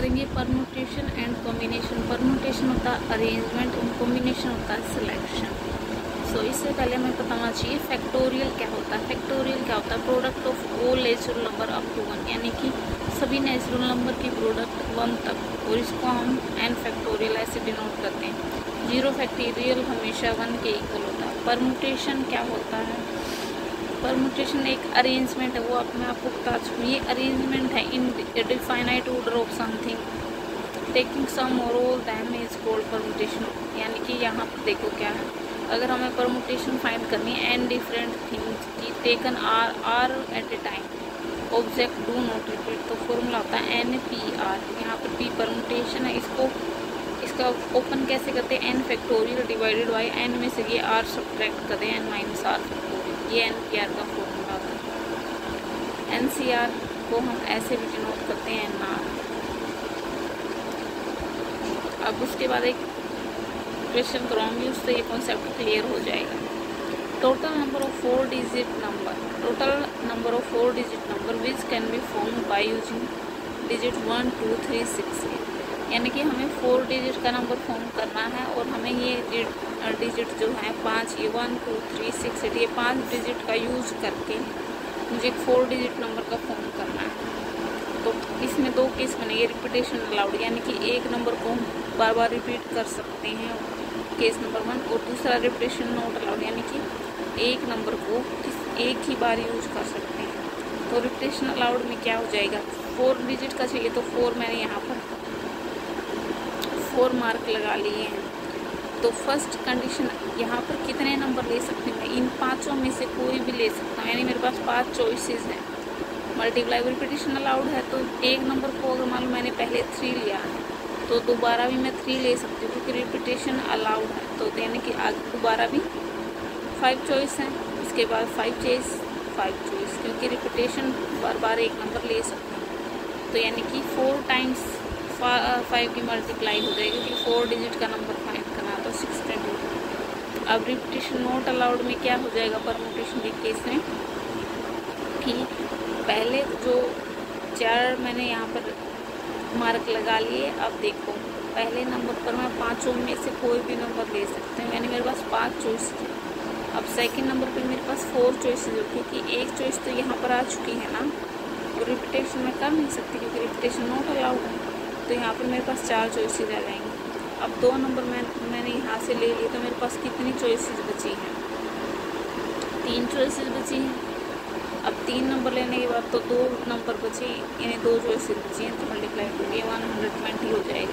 करेंगे permutation and combination. Permutation होता है अरेंजमेंट और कॉम्बिनेशन होता है सिलेक्शन। सो इससे पहले हमें पता होना चाहिए फैक्टोरियल क्या होता है। फैक्टोरियल क्या होता है? Product of all natural number up to 1, यानी कि सभी नेचुरल नंबर की प्रोडक्ट 1 तक, और इसको हम एन फैक्टोरियल ऐसे डिनोट करते हैं। 0 फैक्टोरियल हमेशा 1 के इक्वल होता है। परम्यूटेशन क्या होता है? परम्यूटेशन एक अरेंजमेंट है, वो मैं आपको बता चुकी हूँ। ये अरेंजमेंट है in definite order of something taking some और all them is called permutation. यानी कि यहाँ पर देखो क्या है, अगर हमें परम्यूटेशन फाइंड करनी है एन डिफरेंट थिंग्स की taken R at a time object do not repeat, तो फॉर्मूला होता है एन पी आर। यहाँ पर पी परम्यूटेशन है, इसका ओपन कैसे करते हैं? N factorial divided by N में से ये आर सब्ट्रैक्ट कर दें, एन माइनस आर फैक्टोरियल। ये एन पी आर का फॉर्मूला है। एन सी आर को हम ऐसे भी डिनोट करते हैं एन आर। अब उसके बाद एक क्वेश्चन कराऊंगी, उससे ये कॉन्सेप्ट क्लियर हो जाएगा। Total number of 4 digit number, total number of 4 digit number which can be form by using digit 1 2 3 6 8। यानी कि हमें 4 डिजिट का नंबर फॉर्म करना है, और हमें ये डिजिट जो है 5, ये 1 2 3 6 8, ये 5 डिजिट का यूज करके मुझे 4 डिजिट नंबर का फॉर्म करना है। तो इसमें 2 केस बनेंगे, रिपीटेशन अलाउड, यानी कि एक नंबर को बार बार रिपीट कर सकते हैं, केस नंबर 1, और दूसरा रिपीटेशन नॉट अलाउड, यानी कि एक नंबर को एक ही बार यूज कर सकते हैं। तो रिपीटेशन अलाउड में क्या हो जाएगा? 4 डिजिट का चाहिए, तो 4 मैंने यहाँ पर 4 मार्क लगा लिए हैं। तो फर्स्ट कंडीशन, यहाँ पर कितने नंबर ले सकते हैं? इन 5 में से कोई भी ले सकता हूँ, यानी मेरे पास 5 चॉइसेस हैं। मल्टीप्लाई रिपीटेशन अलाउड है, तो एक नंबर को अगर मान लो मैंने पहले 3 लिया है, तो दोबारा भी मैं 3 ले सकती हूँ, क्योंकि रिपीटेशन अलाउड है। तो यानी कि आज दोबारा भी 5 चॉइस हैं, इसके बाद 5 चॉइस, क्योंकि रिपीटेशन बार बार एक नंबर ले सकते हैं। तो यानी कि 4 टाइम्स 5 की मल्टीप्लाई हो जाएगी, क्योंकि 4 डिजिट का नंबर फाइंड करना, तो 6 अब रिपीटेशन नॉट अलाउड में क्या हो जाएगा? परम्यूटेशन के केस में कि पहले जो 4 मैंने यहाँ पर मार्क लगा लिए, अब देखो पहले नंबर पर मैं 5 में से कोई भी नंबर ले सकते हैं, यानी मेरे पास 5 चॉइस है। अब सेकंड नंबर पे मेरे पास 4 चॉइसेस हो, क्योंकि एक चॉइस तो यहाँ पर आ चुकी है ना, और रिपीटेशन में कर नहीं सकती क्योंकि रिपीटेशन नॉट अलाउड है। तो यहाँ पर मेरे पास 4 चॉइसेस आ जाएंगी। अब 2 नंबर मैंने यहाँ से ले लिए, तो मेरे पास कितनी चॉइसेस बची हैं? 3 चॉइसेस बची हैं। अब 3 नंबर लेने के बाद तो 2 नंबर बचे, यानी 2 चॉइसेस बची हैं, तो मल्टीप्लाई करिए 120 हो जाएगा।